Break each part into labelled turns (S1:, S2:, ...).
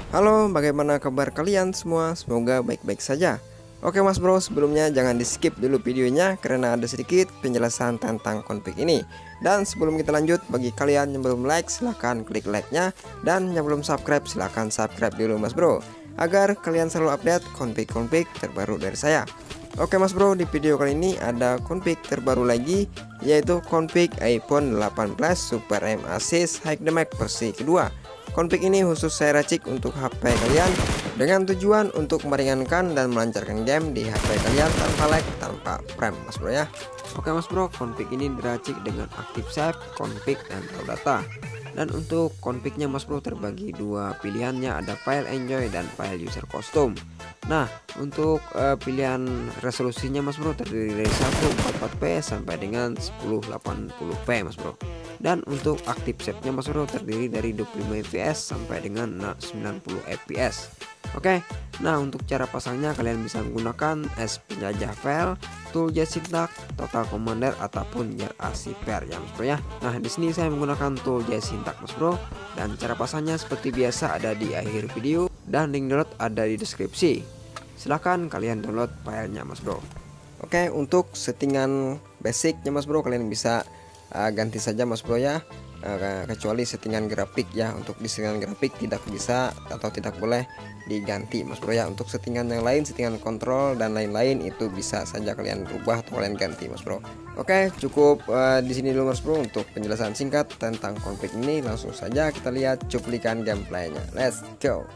S1: Halo, bagaimana kabar kalian semua? Semoga baik-baik saja. Oke Mas Bro, sebelumnya jangan di skip dulu videonya karena ada sedikit penjelasan tentang config ini. Dan sebelum kita lanjut, bagi kalian yang belum like silahkan klik like-nya, dan yang belum subscribe silahkan subscribe dulu Mas Bro, agar kalian selalu update config-config terbaru dari saya. Oke Mas Bro, di video kali ini ada config terbaru lagi, yaitu config iPhone 18 Super M Assist High Dynamic versi kedua. Config ini khusus saya racik untuk HP kalian dengan tujuan untuk meringankan dan melancarkan game di HP kalian tanpa lag, tanpa frame Mas Bro ya. Oke Mas Bro, config ini diracik dengan Active Save, config, dan raw data. Dan untuk confignya Mas Bro terbagi dua pilihannya, ada file enjoy dan file user custom. Nah, untuk pilihan resolusinya Mas Bro terdiri dari 144p sampai dengan 1080p Mas Bro. Dan untuk active save-nya Mas Bro terdiri dari 25 fps sampai dengan 90 fps. Oke, nah untuk cara pasangnya kalian bisa menggunakan S penjajah file, tool JSyntax, total commander ataupun JRC pair ya Mas Bro ya. Nah di sini saya menggunakan tool JSyntax Mas Bro, dan cara pasangnya seperti biasa ada di akhir video dan link download ada di deskripsi. Silahkan kalian download filenya Mas Bro. Oke, untuk settingan basicnya Mas Bro kalian bisa ganti saja Mas Bro ya, kecuali settingan grafik ya. Untuk di settingan grafik tidak bisa atau tidak boleh diganti Mas Bro ya. Untuk settingan yang lain, settingan kontrol dan lain-lain itu bisa saja kalian rubah atau kalian ganti Mas Bro. Oke, cukup di sini dulu Mas Bro untuk penjelasan singkat tentang config ini. Langsung saja kita lihat cuplikan gameplaynya. Let's go.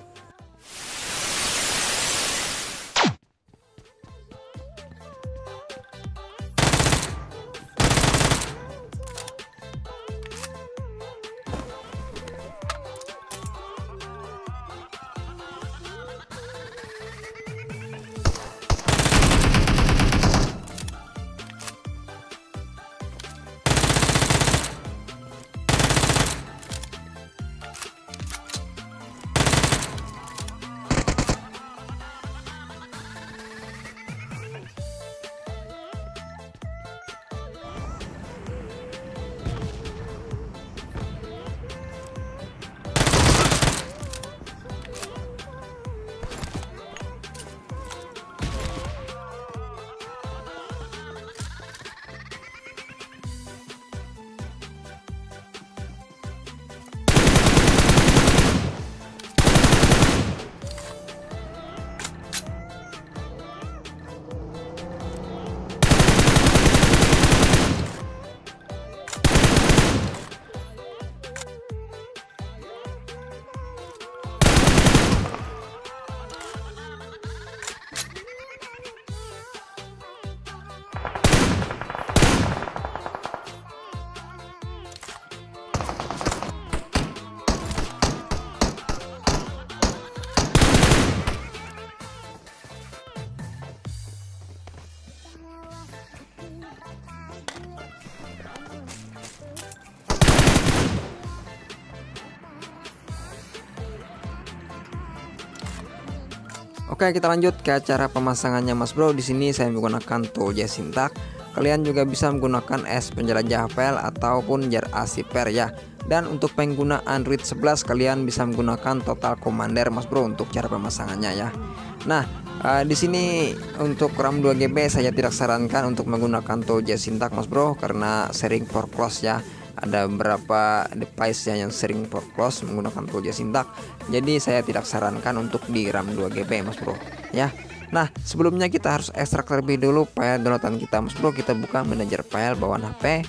S1: Oke, kita lanjut ke cara pemasangannya Mas Bro. Di sini saya menggunakan tool JSyntax. Kalian juga bisa menggunakan S penjelajah file ataupun JRC pair ya. Dan untuk pengguna Android 11 kalian bisa menggunakan total commander Mas Bro untuk cara pemasangannya ya. Nah, di sini untuk RAM 2GB saya tidak sarankan untuk menggunakan tool JSyntax Mas Bro karena sering for close ya. Ada beberapa device yang sering for close menggunakan tool JSyntax. Jadi saya tidak sarankan untuk di RAM 2GB Mas Bro ya. Nah, sebelumnya kita harus ekstrak terlebih dulu file downloadan kita Mas Bro. Kita buka manajer file bawaan HP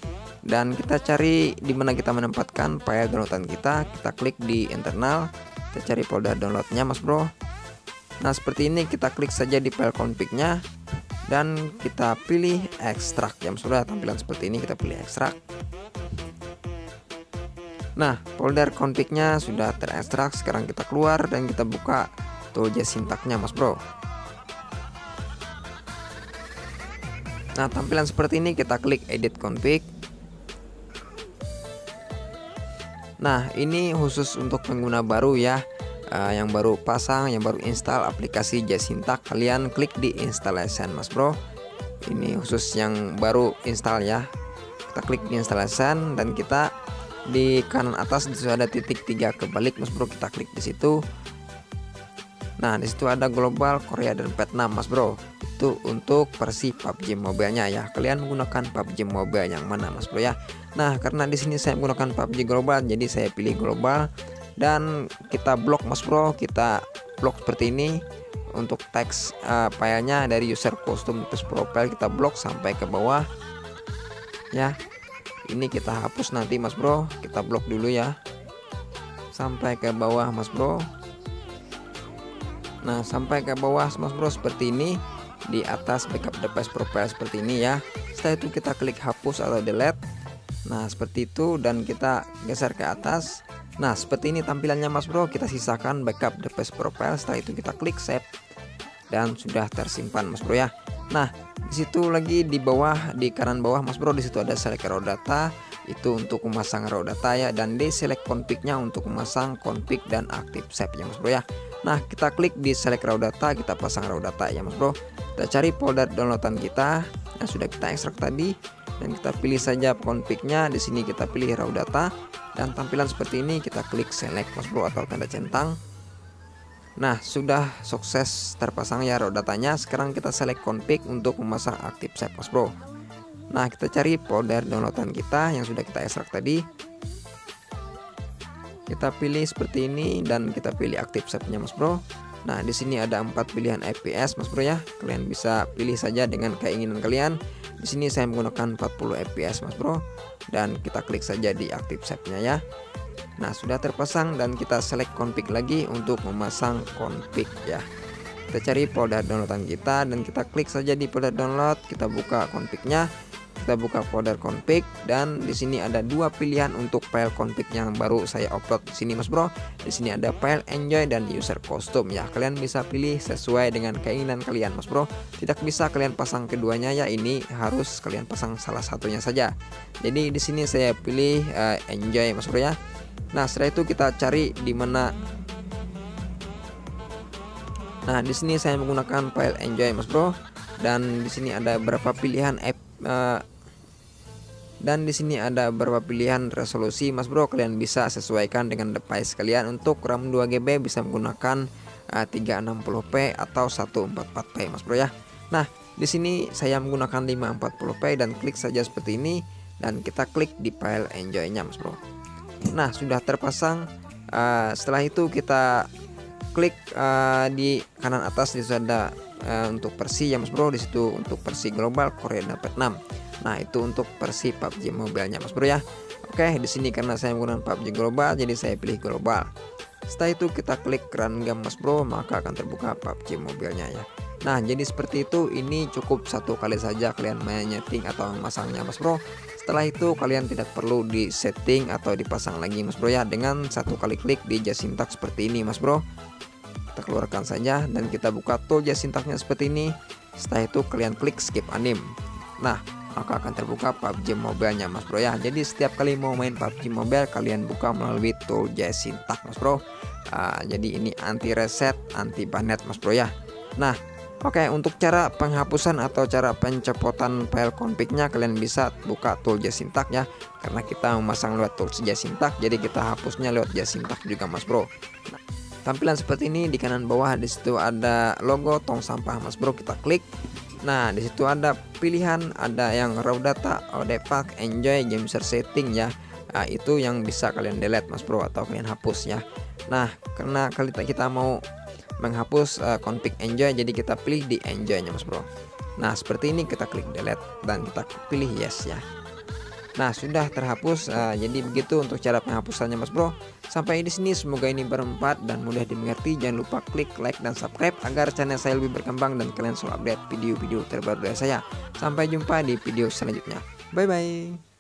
S1: dan kita cari di mana kita menempatkan file downloadan kita. Kita klik di internal, kita cari folder downloadnya Mas Bro. Nah, seperti ini kita klik saja di file config-nya dan kita pilih ekstrak ya Mas Bro. Tampilan seperti ini kita pilih ekstrak. Nah, folder config-nya sudah terekstrak. Sekarang kita keluar dan kita buka tool JSyntax-nya Mas Bro. Nah, tampilan seperti ini kita klik edit config. Nah, ini khusus untuk pengguna baru ya, yang baru pasang, yang baru install aplikasi JSyntax, kalian klik di installation Mas Bro. Ini khusus yang baru install ya. Kita klik di installation dan kita di kanan atas sudah ada titik 3 kebalik Mas Bro, kita klik di situ.
S2: Nah, di situ ada global, Korea dan Vietnam Mas Bro. Itu untuk versi PUBG Mobile-nya ya. Kalian menggunakan PUBG Mobile yang mana Mas Bro ya. Nah, karena di sini saya menggunakan PUBG Global, jadi saya pilih global dan kita blok Mas Bro. Kita blok seperti ini. Untuk teks filenya dari user custom test profile kita blok sampai ke bawah ya. Ini kita hapus nanti Mas Bro. Kita blok dulu ya sampai ke bawah Mas Bro. Nah, sampai ke bawah Mas Bro seperti ini. Di atas backup device profile seperti ini ya. Setelah itu kita klik hapus atau delete. Nah, seperti itu dan kita geser ke atas. Nah, seperti ini tampilannya Mas Bro. Kita sisakan backup device profile. Setelah itu kita klik save dan sudah tersimpan Mas Bro ya. Nah, di situ lagi di bawah, di kanan bawah Mas Bro, di situ ada select raw data. Itu untuk memasang raw data ya, dan di select config-nya untuk memasang config dan aktif save ya Mas Bro ya. Nah, kita klik di select raw data, kita pasang raw data ya Mas Bro. Kita cari folder downloadan kita yang sudah kita ekstrak tadi dan kita pilih saja config-nya. Di sini kita pilih raw data dan tampilan seperti ini. Kita klik select Mas Bro atau tanda centang. Nah, sudah sukses terpasang ya raw datanya. Sekarang kita select config untuk memasang aktif save Mas Bro. Nah, kita cari folder downloadan kita yang sudah kita ekstrak tadi. Kita pilih seperti ini dan kita pilih aktif save-nya Mas Bro. Nah, di sini ada 4 pilihan FPS Mas Bro ya. Kalian bisa pilih saja dengan keinginan kalian. Di sini saya menggunakan 40 FPS Mas Bro dan kita klik saja di aktif save-nya ya. Nah, sudah terpasang dan kita select config lagi untuk memasang config ya. Kita cari folder downloadan kita dan kita klik saja di folder download, kita buka config-nya. Kita buka folder config dan di sini ada 2 pilihan untuk file config yang baru saya upload di sini Mas Bro. Di sini ada file enjoy dan user custom ya. Kalian bisa pilih sesuai dengan keinginan kalian Mas Bro. Tidak bisa kalian pasang keduanya ya, ini harus kalian pasang salah satunya saja. Jadi di sini saya pilih enjoy Mas Bro ya. Nah, setelah itu kita cari di mana. Nah, di sini saya menggunakan file enjoy Mas Bro dan di sini ada beberapa pilihan dan di sini ada beberapa pilihan resolusi Mas Bro. Kalian bisa sesuaikan dengan device kalian. Untuk RAM 2GB bisa menggunakan 360p atau 144p Mas Bro ya. Nah, di sini saya menggunakan 540p dan klik saja seperti ini dan kita klik di file enjoy-nya Mas Bro. Nah, sudah terpasang. Setelah itu kita klik di kanan atas, di situ ada untuk versi ya Mas Bro. Di situ untuk versi global, Korea dan Vietnam. Nah, itu untuk versi PUBG Mobile-nya Mas Bro ya. Oke, di sini karena saya menggunakan PUBG Global, jadi saya pilih global. Setelah itu kita klik run game Mas Bro, maka akan terbuka PUBG Mobile-nya ya. Nah, jadi seperti itu. Ini cukup satu kali saja kalian menyeting atau memasangnya Mas Bro. Setelah itu kalian tidak perlu di setting atau dipasang lagi Mas Bro ya. Dengan satu kali klik di JustInTag seperti ini Mas Bro. Kita keluarkan saja dan kita buka tool JustInTag-nya seperti ini. Setelah itu kalian klik skip anim. Nah, maka akan terbuka PUBG Mobile-nya Mas Bro ya. Jadi setiap kali mau main PUBG Mobile kalian buka melalui tool JustInTag Mas Bro. Jadi ini anti reset, anti banet Mas Bro ya. Nah, oke, untuk cara penghapusan atau cara pencopotan file config-nya kalian bisa buka tool JustInTag ya. Karena kita memasang lewat tool JustInTag, jadi kita hapusnya lewat JustInTag juga Mas Bro. Nah, tampilan seperti ini di kanan bawah, di situ ada logo tong sampah Mas Bro, kita klik. Nah, di situ ada pilihan, ada yang raw data, ODFAC, enjoy, game user setting ya. Itu yang bisa kalian delete Mas Bro atau kalian hapus ya. Nah, karena kita mau menghapus config enjoy, jadi kita pilih di enjoy-nya Mas Bro. Nah, seperti ini kita klik delete dan kita pilih yes ya. Nah, sudah terhapus. Jadi begitu untuk cara penghapusannya Mas Bro. Sampai di sini semoga ini bermanfaat dan mudah dimengerti. Jangan lupa klik like dan subscribe agar channel saya lebih berkembang dan kalian selalu update video-video terbaru dari saya. Sampai jumpa di video selanjutnya. Bye bye.